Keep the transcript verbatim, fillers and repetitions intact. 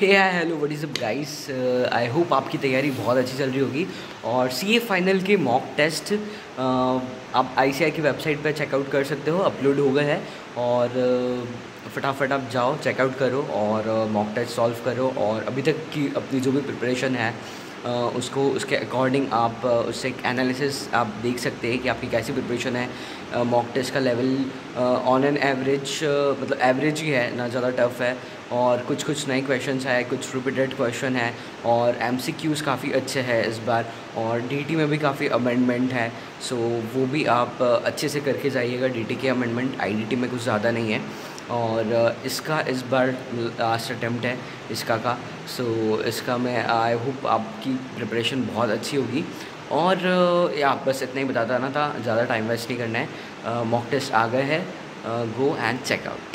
Hey hi hello what is up guys. I hope आपकी तैयारी बहुत अच्छी चल रही होगी। और सी ए फाइनल के मॉक टेस्ट आप आई सी आई की वेबसाइट पर चेकआउट कर सकते हो, अपलोड हो गए हैं। और uh, फटाफट आप जाओ चेकआउट करो और मॉक टेस्ट सॉल्व करो। और अभी तक की अपनी जो भी प्रिपरेशन है uh, उसको उसके अकॉर्डिंग आप uh, उससे एक एनालिसिस आप देख सकते हैं कि आपकी कैसी प्रिपरेशन है। मॉक टेस्ट का लेवल ऑन एन एवरेज मतलब एवरेज ही है, ना ज़्यादा टफ है। और कुछ कुछ नए क्वेश्चंस है, कुछ रिपीटेड क्वेश्चन है और एम सी क्यूज़ काफ़ी अच्छे हैं इस बार। और डी टी में भी काफ़ी अमेंडमेंट है, सो वो भी आप अच्छे से करके जाइएगा। डी टी के अमेंडमेंट आई डी टी में कुछ ज़्यादा नहीं है। और इसका इस बार लास्ट अटैम्प्ट है इसका का, सो इसका मैं आई होप आपकी प्रिपरेशन बहुत अच्छी होगी। और या बस इतना ही बताता ना था, ज़्यादा टाइम वेस्ट नहीं करना है। मॉक टेस्ट आ गए हैं, गो एंड चेक आउट।